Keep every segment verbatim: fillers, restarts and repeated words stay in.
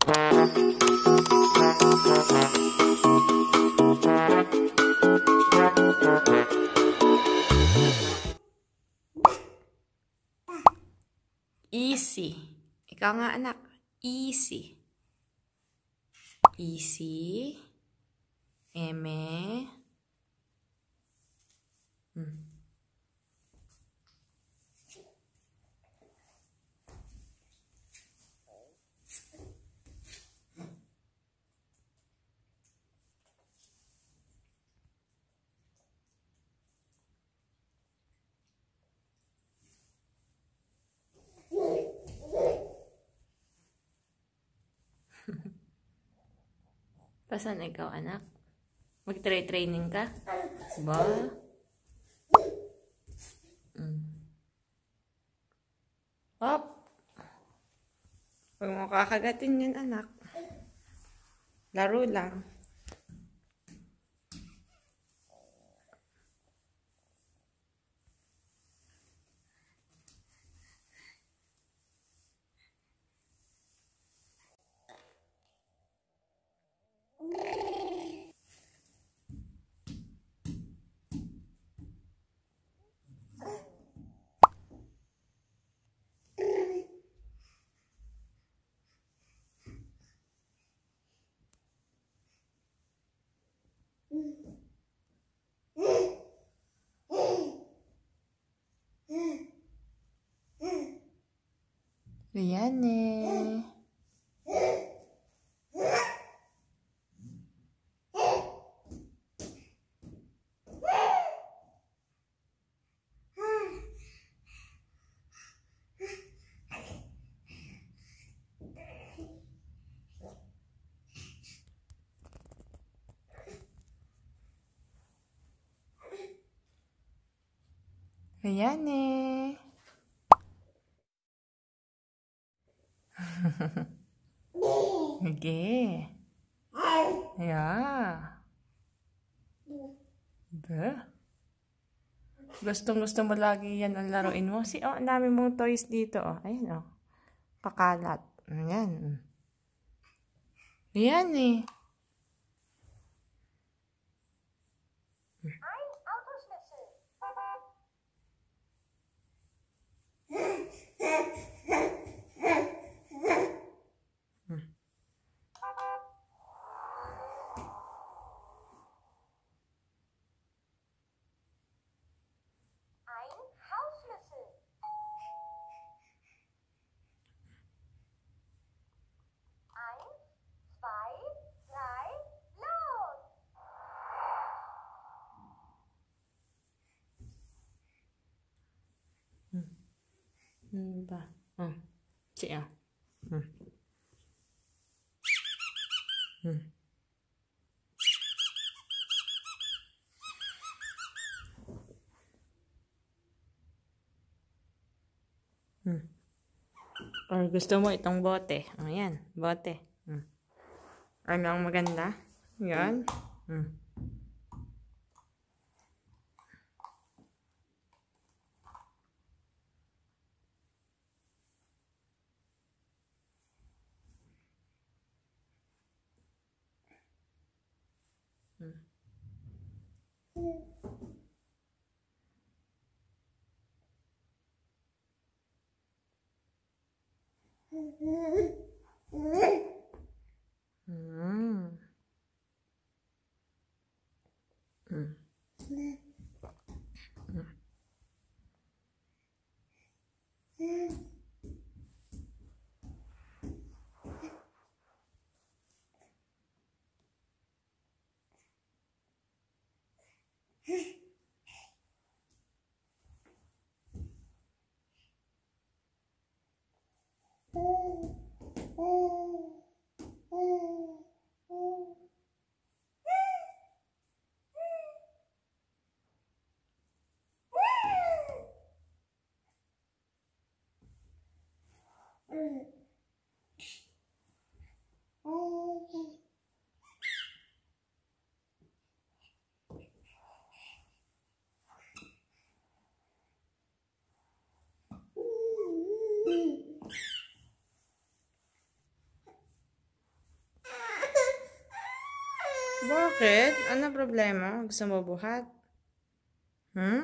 Easy. Ikaw nga anak. Easy. Easy. Eme. Hmm. Pasan ikaw, anak? Mag-try-training ka? Ba? Mm. Hop! Huwag mo kakagatin yan, anak. Laro lang. Rianne. Rianne. Okay. Yeah. Ba? Gustong gusto mo lagi yan ang laruin mo. Si, oh, ang dami mong toys dito, oh. Ayan, oh. Kakalat. Ayan. Ayan, eh. Hmm, ba? Oh. Siya. Hmm. Hmm. Hmm. Or gusto mo itong bote. Ayan, bote. Hmm. Ano ang maganda? Yan. Hmm. Hmm. Hmm. Hmm. Bakit? Ano problema? Gusto mo buhat? Hmm?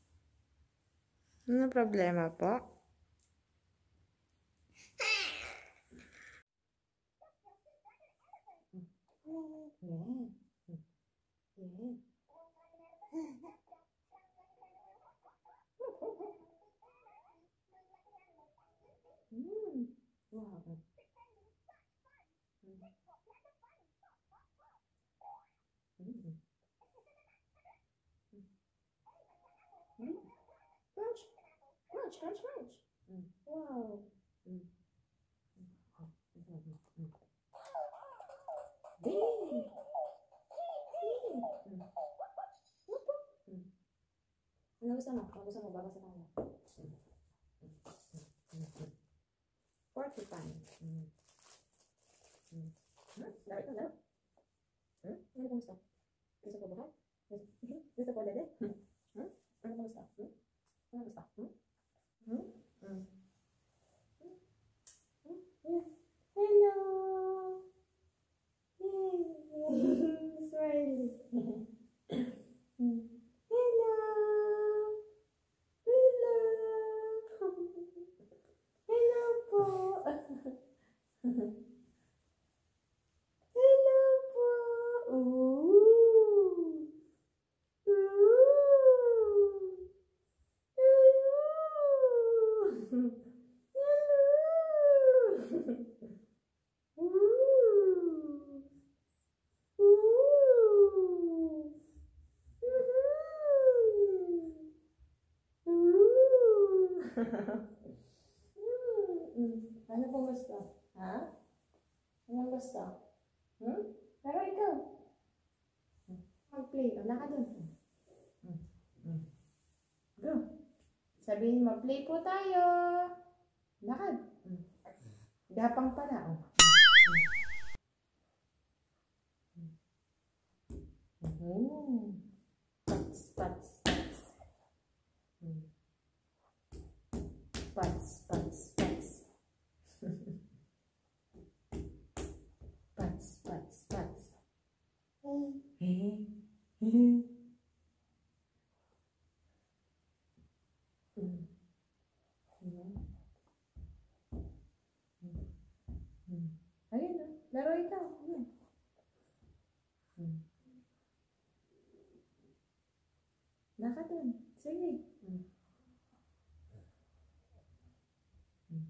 Ano problema po? Yeah. Yeah. Mm. Wow. Mm. Mm. Crunch, crunch, crunch, crunch. Mm. Wow. Mm. Mm. Ding. Ding. Mm. Wup, wup. Mm. Ano gusto mo? Ano gusto mo? Babasa tayo. Mm. Mm. Mm. Porcupine. Mm. Mm. Hmm? Laro ito, laro. Hmm? Ano gusto? Gusto ko buhat? Gusto ko dede? Hmm? Ano gusto? Hmm? Ano gusto? Hmm? Hmm? Hmm? Hello! Yay! Smiley. Hello! Hello! Hello po! Hello po! Ooh! Ooh! Hello! Ano pong gusto? Ha? Anong gusto? Hmm? Pero ikaw. Mag-play. Wala ka dun. Go. Sabihin mo, play po tayo. Lakad. Gapang pala. Oh. Oh. Pats, pats, pats. Pats, pats, pats. Pats, pats, pats. Hey. Ayun na. Laro ikaw. Ayun. Hmm. Lakad dun. Sige. Hmm. Hmm.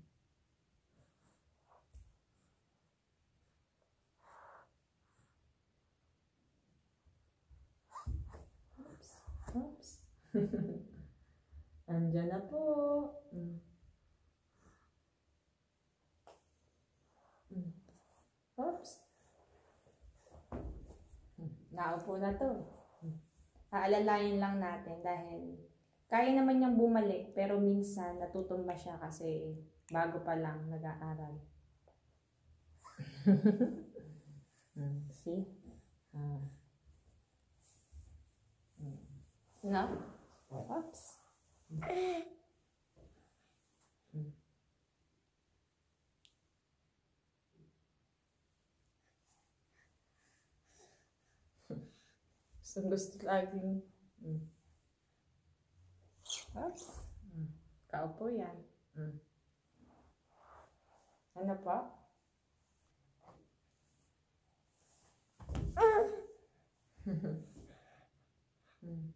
Oops. Oops. Andyan na po. Hmm. Hmm. Oops. Hmm. Naupo na to. Hmm. Aalalayan lang natin dahil kaya naman niyang bumalik pero minsan natutumba siya kasi bago pa lang nag-aaral. hmm. See? Ah. Hmm. No? Oops. Hmm. So, gusto laging mm. Oops. Mm. Kaupo yan. Mm. Ano pa? mm.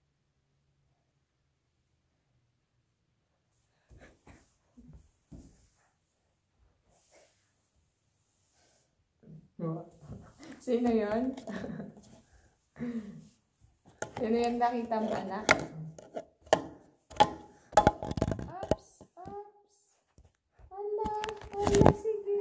Sino yun? Sino yung nakita mo, anak? Oops, oops. Hala, hala, sige.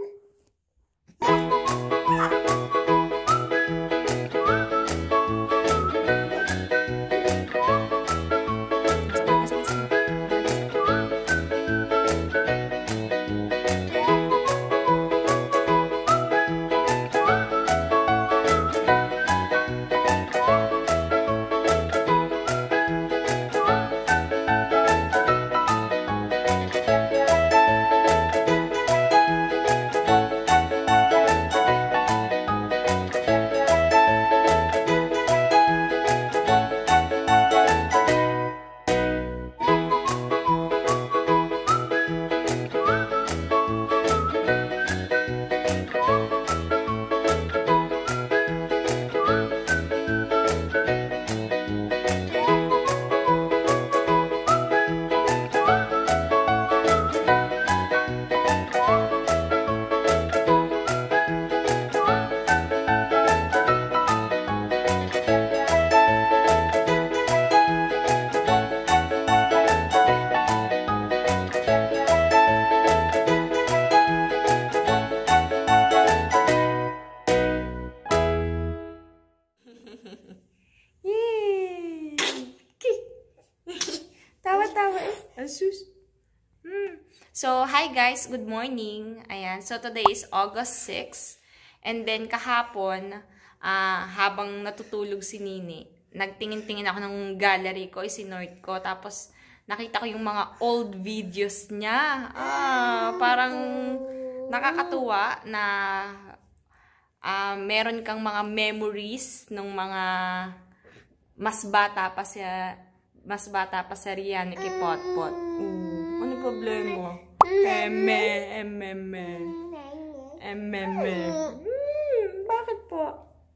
Asus. Hmm. So, hi guys. Good morning. Ayan. So, today is August sixth. And then, kahapon, uh, habang natutulog si Nini, nagtingin-tingin ako ng gallery ko, isinorт ko. Tapos, nakita ko yung mga old videos niya. Ah, parang nakakatuwa na uh, meron kang mga memories ng mga mas bata pa siya, mas bata pa sa Rianne kay Potpot. Uh, ano problema? Eme, eme, eme. Eme, eme. Hmm, bakit po?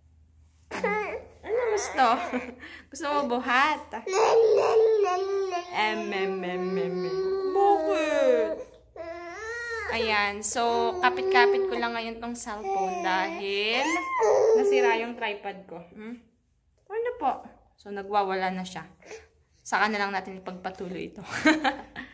Ano gusto? Gusto mo buhat? Eme, eme, eme. Bakit? Ayan. So, kapit-kapit ko lang ngayon tong cellphone dahil nasira yung tripod ko. Hmm? Ano po? So, nagwawala na siya. Saka na lang natin ipagpatuloy ito.